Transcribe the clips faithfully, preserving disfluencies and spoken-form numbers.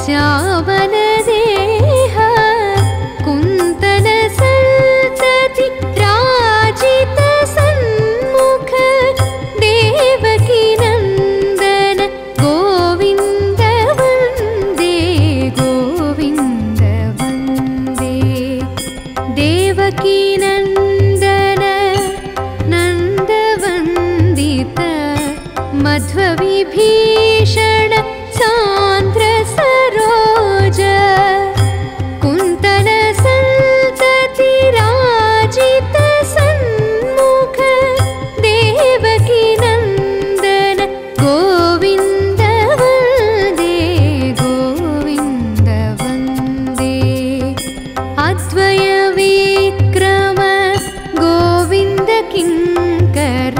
श्यामलदेह कुन्तल सन्तति राजित सन्मुख देवकी नन्दन गोविन्द वन्दे गोविन्द वन्दे देवकी नन्दन नन्दवन्दित मध्वविभीषण सान्द्र सरोज कुन्तल सन्तति राजित सन्मुख देवकी नन्दन गोविन्द वन्दे गोविन्द वन्दे अद्वय विक्रम गोविन्द किङ्कर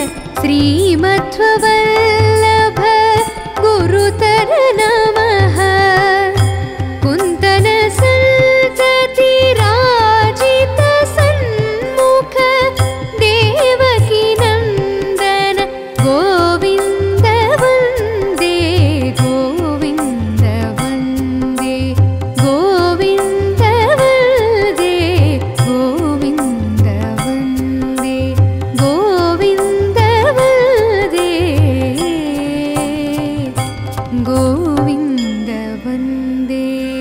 श्रीमध्ववल्लभ गुरुतर नमः कुन्तल सन्तति राजित सन्मुख देवकी नन्दन गोविन्द वन्दे गोविन्द वन्दे गोविन्द वन्दे गोविन्द वन्दे गोविन्द वन्दे गोविन्द वन्दे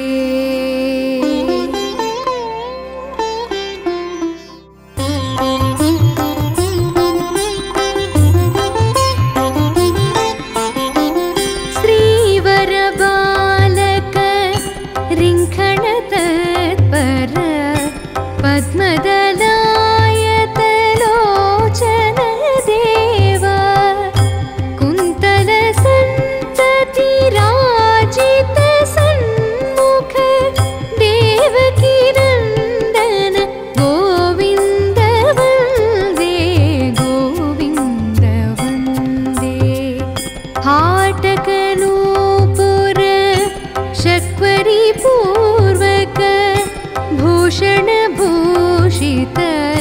श्रीवरबालक रिङ्खण तत्पर पद्मदलायत लोचन देव कुन्तल सन्तति राजित सन्मुख देवकी नन्दन गोविन्द वन्दे गोविन्द वन्दे हाटकनूपुर शक्वरी पूर्वक भूषण भूषित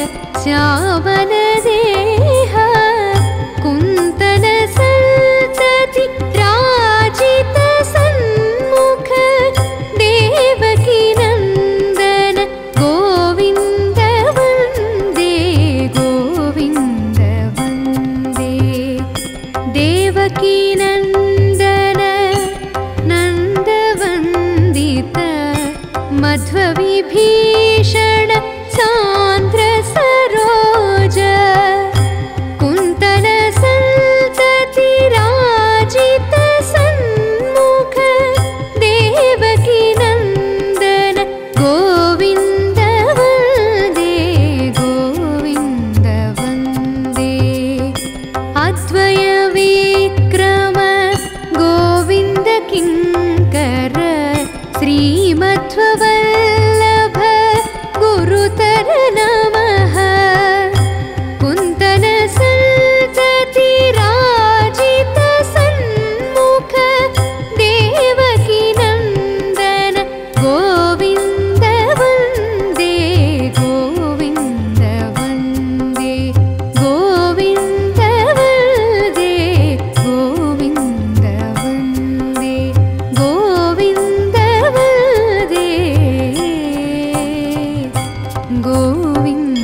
श्यामलदेह कुन्तल सन्तति राजित सन्मुख देवकी नन्दन गोविन्द वन्दे गोविन्द वन्दे देवकी नन्दन नन्दवन्दित मध्वविभीषण सान्द्र सरोज कुन्तल सन्तति राजित सन्मुख देवकी नन्दन गोविन्द वन्दे गोविन्द वन्दे अद्वय विक्रम गोविन्द किङ्कर श्रीमध्ववल्लभ गुरुतर नमः कुन्तल सन्तति राजित सन्मुख देवकी नन्दन गोविन्द वन्दे गोविन्द वन्दे गोविन्द वन्दे गोविन्द वन्दे गोविन्द वन्दे गोविन्द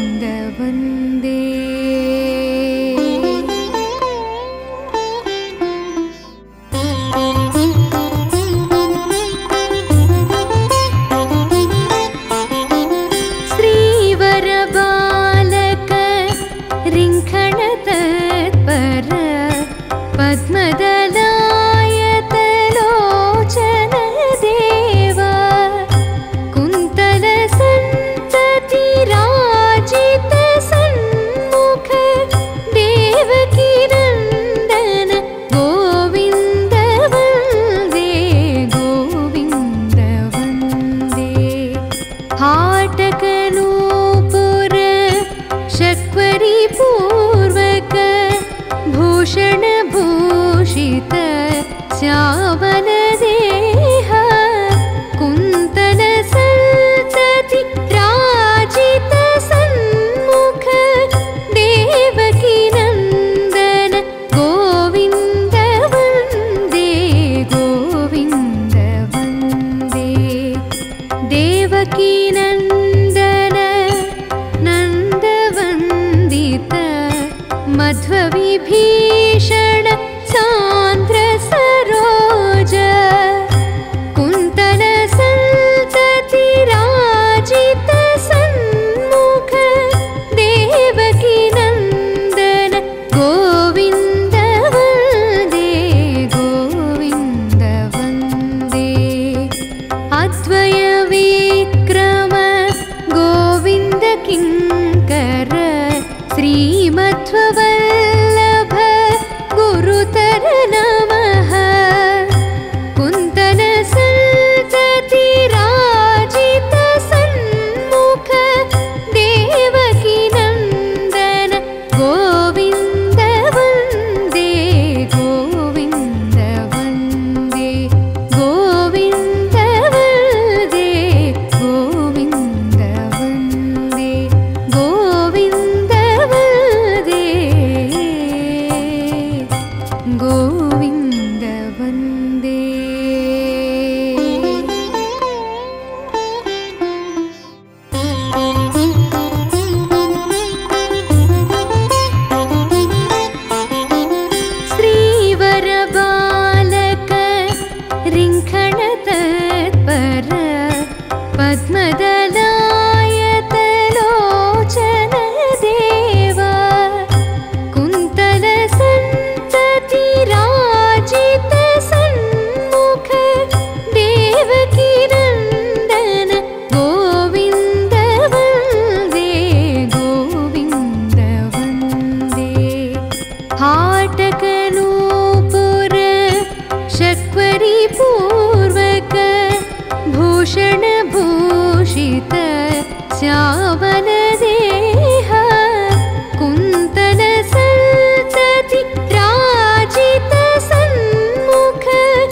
देवकीनन्दन नन्दवन्दित मध्वविभीषण सान्द्र सरोज कुन्तल सन्तति राजित सन्मुख देवकीनन्दन गोविन्द वन्दे गोविन्द वन्दे अद्वय विक्रम गोविन्द किङ्कर श्रीमध्ववल्लभ गुरुतर नमः कुन्तल सन्तति राजित सन्मुख देवकीनन्दन गोविन्द वन्दे गोविन्द वन्दे गोविन्द वन्दे गोविन्द वन्दे गोविन्द वन्दे गोविन्द वन्दे श्रीवरबालक रिङ्खण तत्पर पद्मदलायत लोचन देवा कुन्तल सन्तति राजित सन्मुख देवकीनन्दन गोविन्द वन्दे गोविन्द वन्दे हाटकनूपुर शक्वरी पूर्वक भूषण भूषित श्यामल देह कुन्तल सन्तति राजित सन्मुख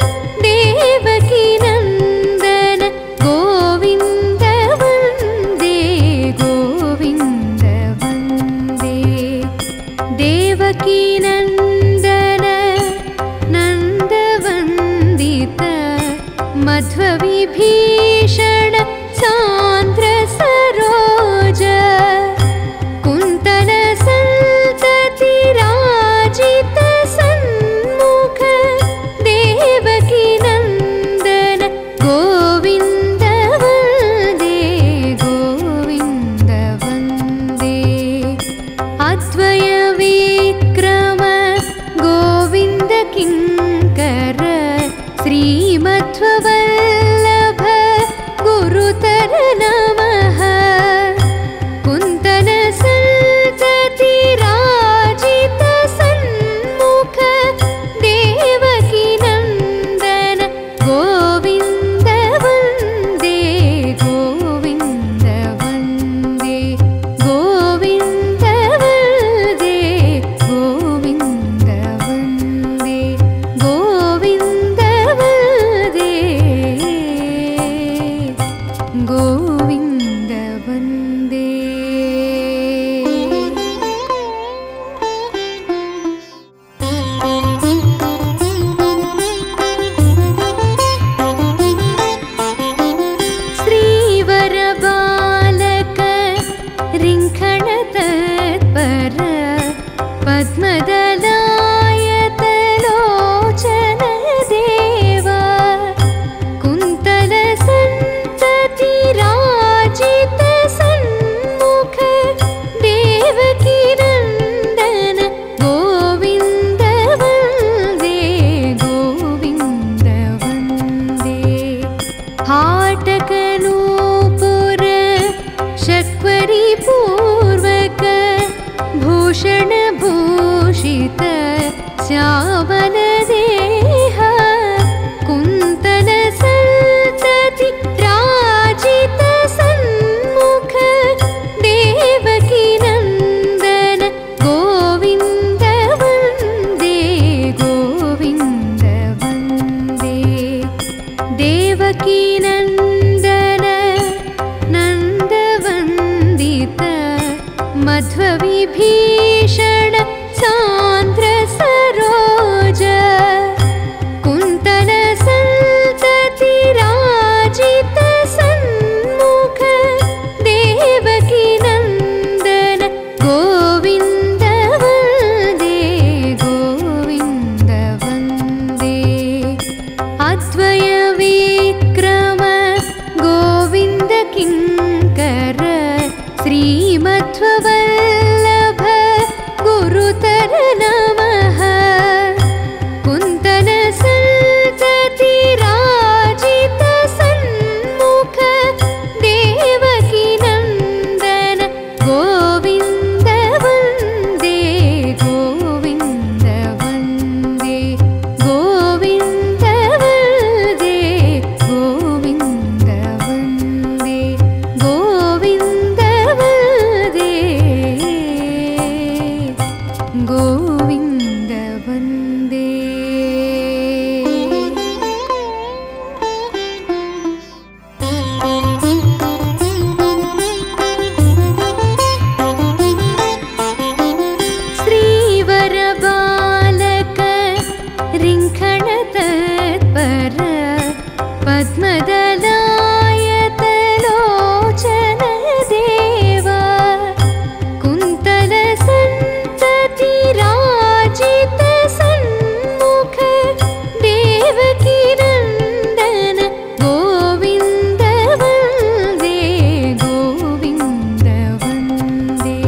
देवकीनन्दन गोविन्द वन्दे गोविन्द वन्दे देवकीनन्दन नन्दवन्दित मध्वविभीषण सान्द्र सरोज कुन्तल सन्तति राजित सन्मुख देवकीनन्दन गोविन्द वन्दे गोविन्द वन्दे अद्वय विक्रम गोविन्द किङ्कर श्रीमध्ववल्लभ गुरुतर नमः कुन्तल सन्तति राजित सन्मुख देवकीनन्दन गोविन्द वन्दे गोविन्द वन्दे गोविन्द वन्दे गोविन्द वन्दे गोविन्द वन्दे गोविन्द वन्दे श्रीवरबालक रिङ्खण तत्पर पद्मदलायत लोचन देवा कुन्तल सन्तति राजित सन्मुख देवकीनन्दन गोविन्द वन्दे गोविन्द वन्दे हाटकनूपुर शक्वरी पूर्वक भूषण भूषित श्यामल देह कुन्तल सन्तति राजित सन्मुख देवकीनन्दन गोविन्द वन्दे गोविन्द वन्दे देवकीनन्दन नन्दवन्दित मध्वविभीषण सान्द्र सरोज कुन्तल सन्तति राजित सन्मुख पद्मदलायतलोचन देवा कुन्तल सन्तति राजित सन्मुख देवकी नन्दन गोविन्द वन्दे गोविन्द वन्दे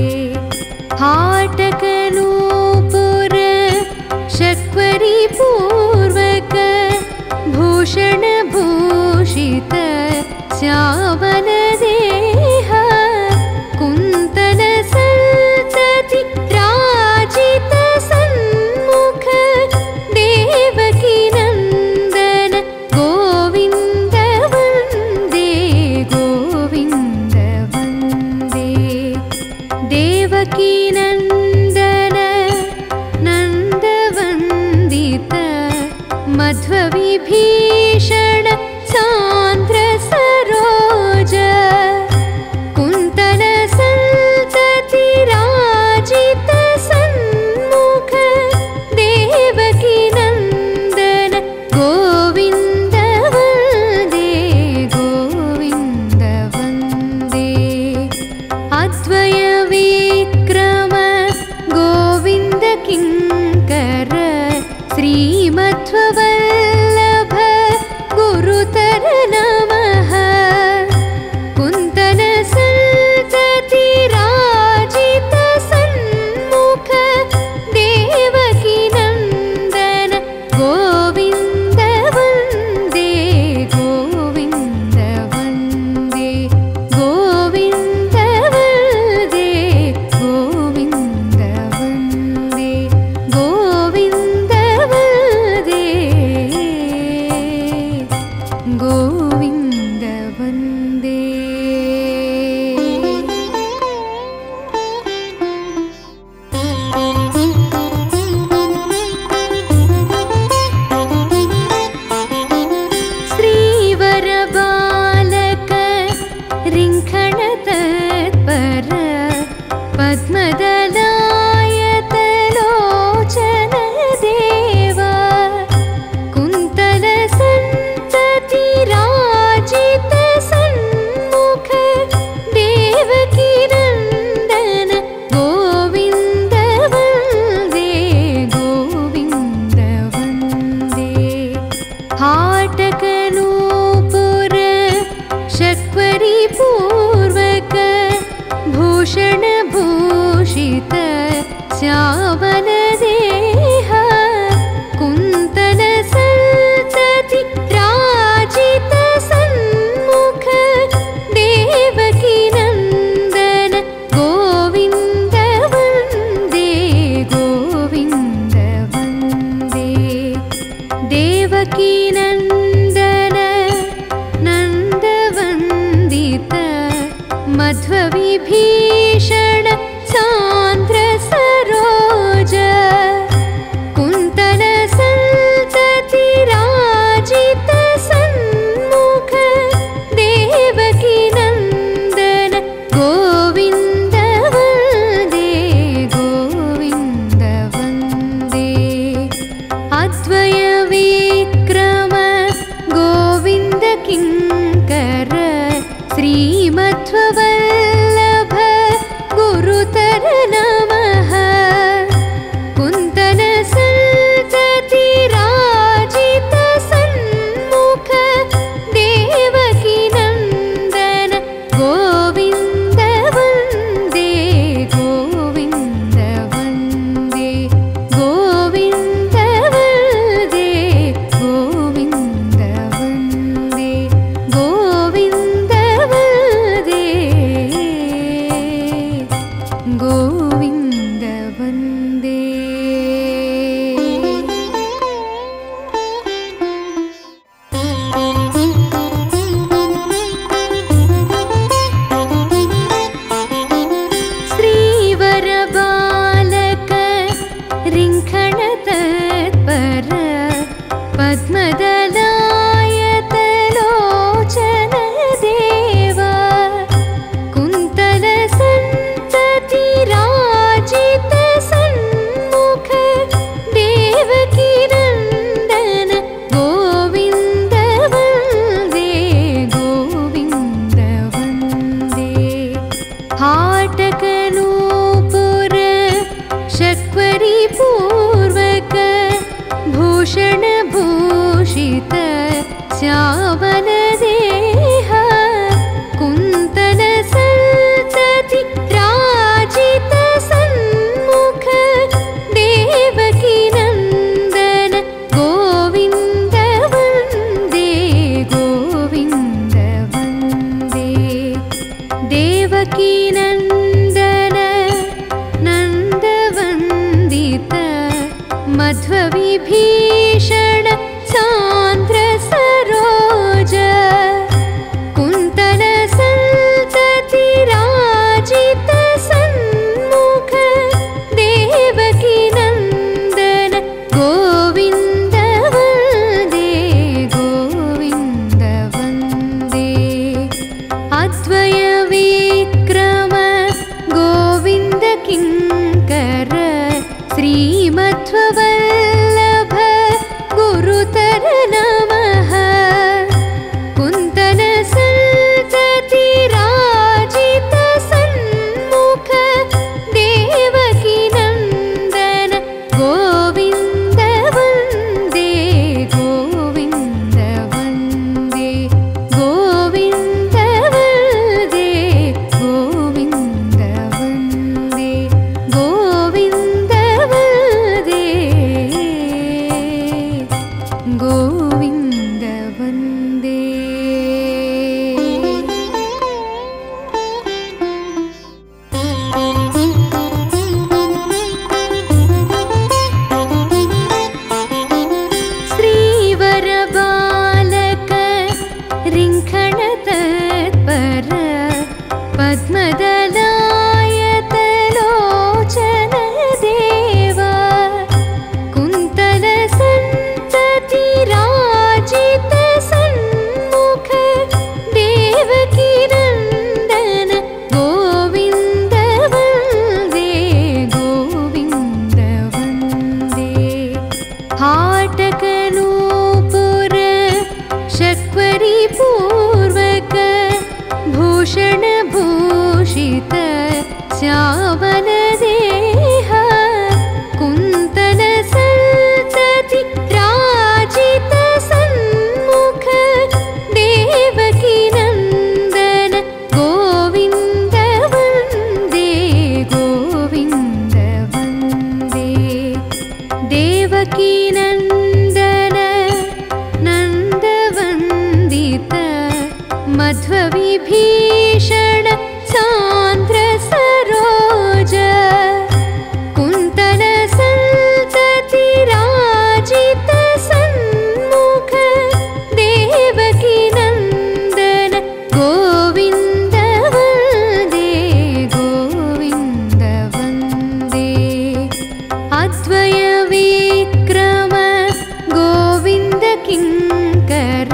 हाटकनूपुर शक्वरी पूर्वक भूषण भूषित श्यामल देह कुन्तल सन्तति राजित सन्मुख देवकी नन्दन गोविन्द वन्दे गोविन्द वन्दे देवकी नन्दन नन्दवन्दित मध्वविभीषण सान्द्र सरोज कुन्तल सन्तति राजित सन्मुख देवकी नन्दन गोविन्द वन्दे गोविन्द वन्दे अद्वय विक्रम गोविन्द किङ्कर श्रीमध्ववल्लभ गुरुतर नमः कुन्तल सन्तति राजित सन्मुख देवकी नन्दन गोविन्द वन्दे गोविन्द वन्दे गोविन्द वन्दे गोविन्द वन्दे गोविन्द वन्दे गोविन्द वन्दे श्रीवरबालक रिङ्खण तत्पर पद्मदलायतलोचन देवा कुन्तल सन्तति राजित सन्मुख देवकी नन्दन गोविन्द वन्दे गोविन्द वन्दे हाटकनूपुर शक्वरी पूर्वक भूषण भूषित श्यामल देह कुन्तल सन्तति राजित सन्मुख देवकी नन्दन गोविन्द वन्दे गोविन्द वन्दे देवकी नन्दन नन्दवन्दित मध्वविभीषण सान्द्र सरोज कुन्तल सन्तति राजित सन्मुख देवकी नन्दन गोविन्द वन्दे गोविन्द वन्दे अद्वय विक्रम गोविन्द किङ्कर श्रीमध्ववल्लभ गुरुतर नमः कुन्तल सन्तति राजित सन्मुख देवकी नन्दन गोविन्द वन्दे गोविन्द वन्दे गोविन्द वन्दे गोविन्द वन्दे गोविन्द वन्दे श्यामलदेह कुन्तल सन्तति राजित सन्मुख देवकी नन्दन गोविन्द वन्दे गोविन्द वन्दे देवकी नन्दन नन्दवन्दित मध्वविभीषण सान्द्र सरोज कुन्तल सन्तति राजित सन्मुख देवकी नन्दन गोविन्द वन्दे गोविन्द वन्दे अद्वय विक्रम गोविन्द किङ्कर श्रीमध्ववल्लभ गुरुतर नमः कुन्तल सन्तति राजित सन्मुख देवकी नन्दन गोविन्द वन्दे गोविन्द वन्दे गोविन्द वन्दे गोविन्द वन्दे गोविन्द वन्दे गोविन्द वन्दे श्रीवरबालक रिङ्खण तत्पर पद्मदलायत लोचन देवा कुन्तल सन्तति राजित सन्मुख देवकी नन्दन गोविन्द वन्दे गोविन्द वन्दे हाटकनूपुर शक्वरी पूर्वक भूषण भूषित श्यामलदेह कुन्तल सन्तति राजित सन्मुख देवकी नन्दन गोविन्द वन्दे गोविन्द वन्दे देवकी नन्दन नन्दवन्दित मध्वविभीषण सान्द्र सरोज कुन्तल सन्तति राजित सन्मुख देवकी नन्दन गोविन्द वन्दे गोविन्द वन्दे अद्वय विक्रम गोविन्द किङ्कर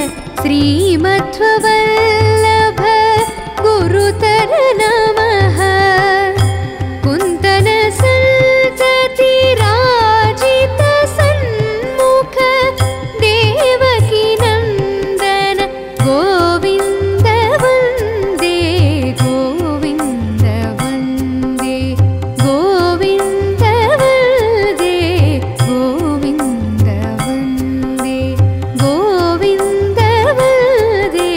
श्रीमध्ववल्लभ गुरुतर नमः कुन्तल सन्तति राजित सन्मुख देवकी नन्दन गोविन्द वन्दे गोविन्द वन्दे गोविन्द वन्दे गोविन्द वन्दे गोविन्द वन्दे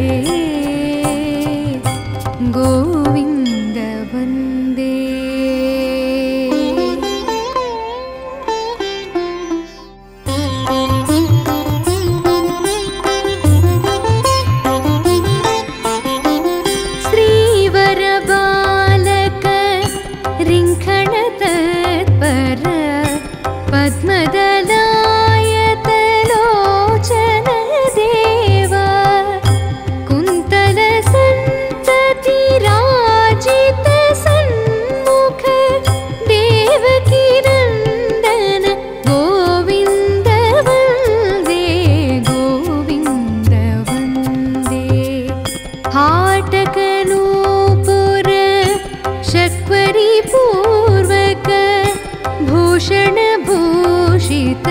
गोविन्द वन्दे श्रीवरबालक रिङ्खण तत्पर पद्मदलायत लोचन देवा कुन्तल सन्तति राजित सन्मुख देवकी नन्दन गोविन्द वन्दे गोविन्द वन्दे हाटकनूपुर शक्वरी पूर्वक भूषण भूषित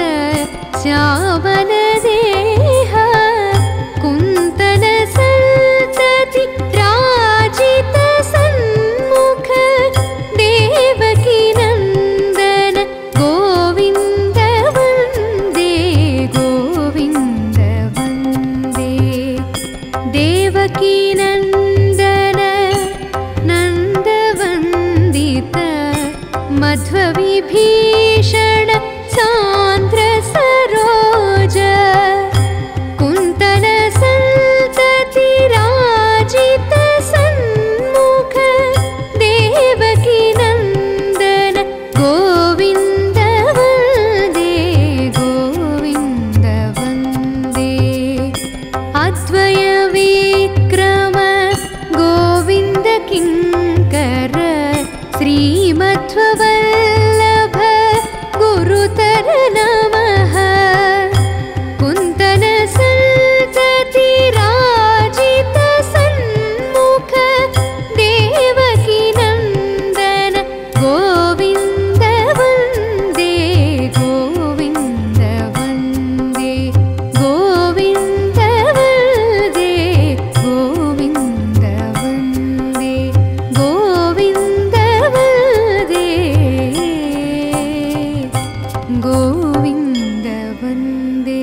श्यामलदेह कुन्तल सन्तति राजित सन्मुख देवकी नन्दन गोविन्द वन्दे गोविन्द वन्दे देवकीनन्दन नन्दवन्दित मध्वविभीषण सान्द्र सरोज कुन्तल सन्तति राजित सन्मुख देवकीनन्दन गोविन्द वन्दे गोविन्द वन्दे अद्वय विक्रम गोविन्द किङ्कर श्रीमध्ववल्लभ गुरुतर नमः कुन्तल सन्तति राजित सन्मुख देवकीनन्दन गोविन्द वन्दे गोविन्द वन्दे गोविन्द वन्दे गोविन्द वन्दे गोविन्द वन्दे गोविन्द वन्दे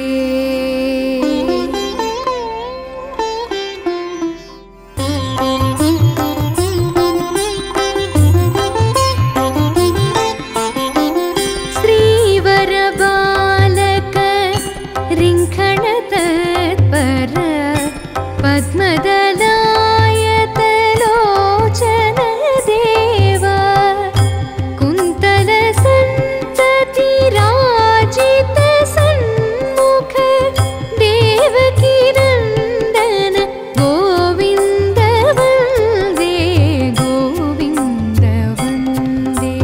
श्रीवरबालक रिङ्खण तत्पर पद्मदलायत लोचन देवा कुन्तल सन्तति राजित सन्मुख देवकीनन्दन गोविन्द वन्दे गोविन्द वन्दे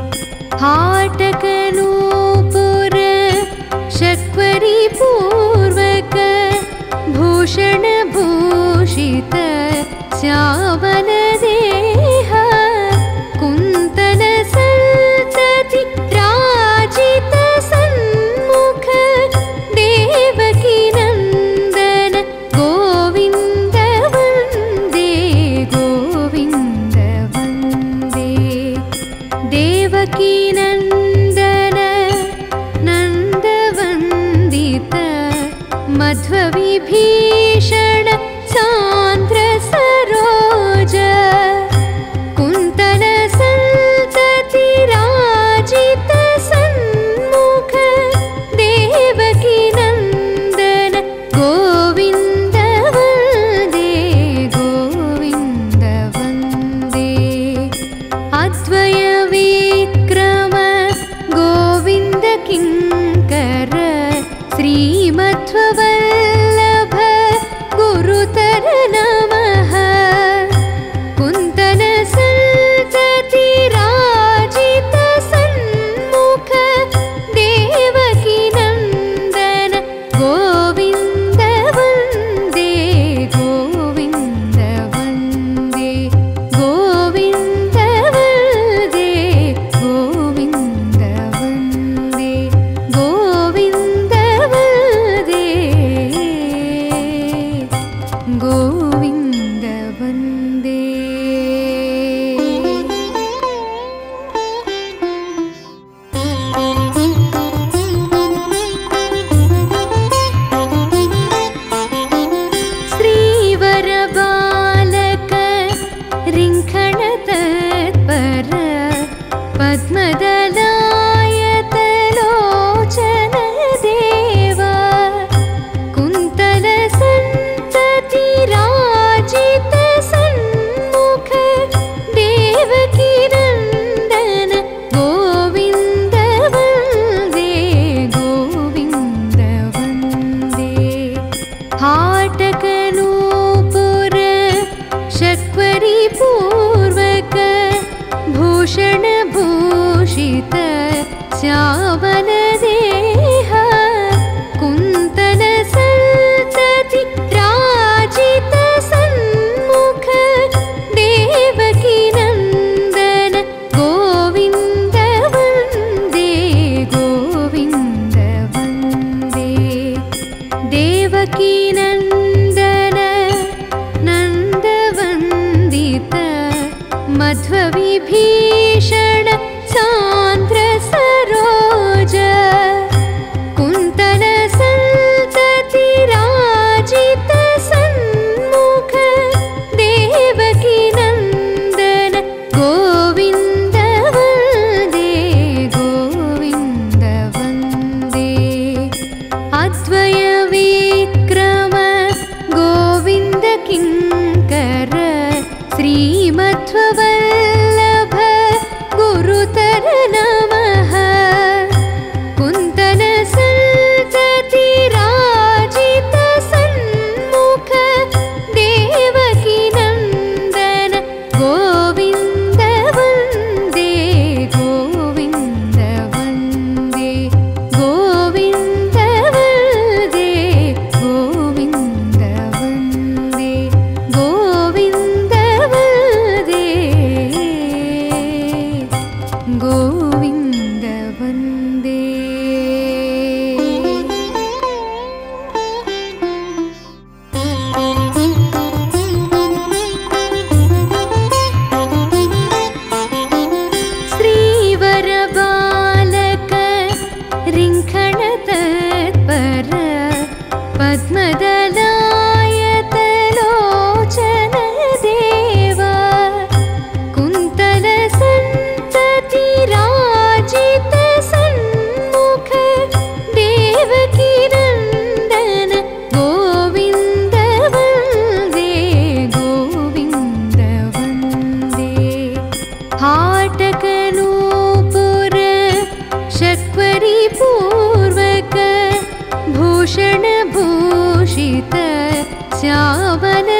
हाटकनूपुर शक्वरी पूर्वक भूषण भूषित श्यामल देह कुन्तल सन्तति राजित सन्मुख देवकीनन्दन गोविन्द वन्दे गोविन्द वन्दे देवकीनन्दन नन्दवन्दित मध्वविभीषण सान्द्र सरोज कुन्तल सन्तति राजित सन्मुख देवकीनन्दन गोविन्द वन्दे गोविन्द वन्दे अद्वय विक्रम गोविन्द किङ्कर श्रीमध्ववल्लभ गुरुतर नमः कुन्तल सन्तति राजित सन्मुख देवकीनन्दन गोविन्द वन्दे गोविन्द वन्दे गोविन्द वन्दे गोविन्द वन्दे गोविन्द वन्दे गोविन्द वन्दे श्रीवरबालक रिङ्खण तत्पर पद्मदलायत लोचन देवा कुन्तल सन्तति राजित सन्मुख देवकीनन्दन गोविन्द वन्दे गोविन्द वन्दे हाटकनूपुर शक्वरी पूर्वक भूषण भूषित श्यामल देह कुन्तल सन्तति राजित सन्मुख देवकीनन्दन गोविन्द वन्दे गोविन्द वन्दे देवकीनन्दन नन्दवन्दित मध्वविभीषण सान्द्र सरोज श्रीमध्ववल्लभ गुरुतर नमः कुन्तल सन्तति राजित सन्मुख देवकी नन्दन गोविन्द वन्दे गोविन्द वन्दे गोविन्द वन्दे गोविन्द वन्दे गोविन्द वन्दे गोविन्द वन्दे श्रीवरबालक रिङ्खण तत्पर पद्मदलायत लोचन देवा कुन्तल सन्तति राजित सन्मुख देवकी नन्दन गोविन्द वन्दे गोविन्द वन्दे हाटकनूपुर शक्वरी पूर्वक भूषण भूषित श्यामल